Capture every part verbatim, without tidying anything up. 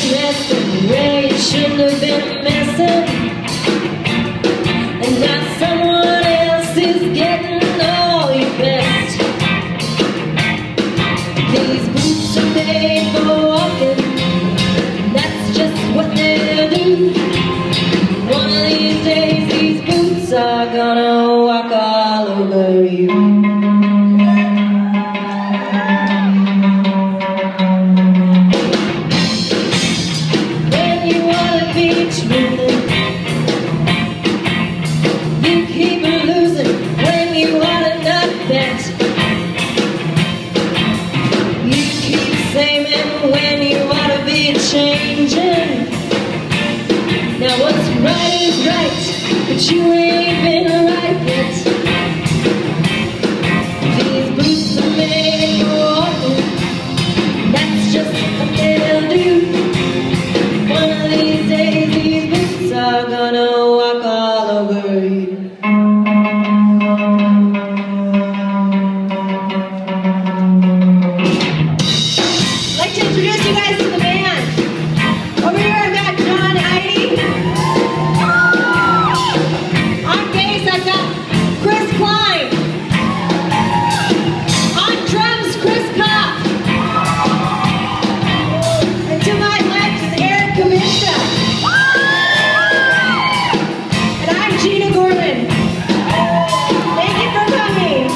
messing where you shouldn't have been messing, and now someone else is getting all your best. These boots are made for walking, that's just what they'll do. One of these days these boots are gonna walk all over you. Changing. Now what's right is right, but you ain't been right yet. These boots are made for walking, that's just what they'll do. One of these days these boots are gonna walk all over you. I'd like to introduce you guys to the band. Over here I've got John Heidi. On bass I've got Chris Klein. On drums Chris Kopp. And to my left is Eric Kaminska. And I'm Gina Gorman. Thank you for coming.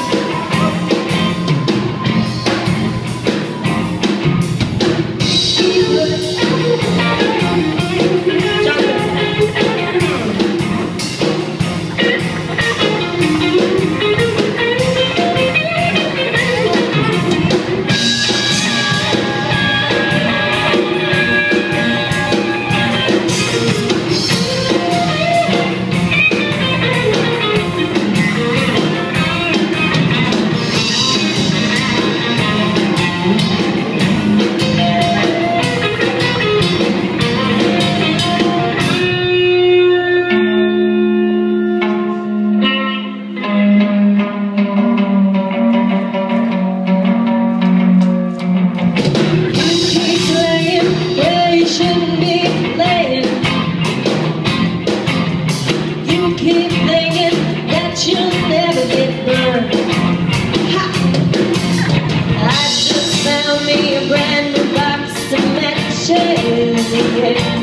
Brand new box of matches, yeah.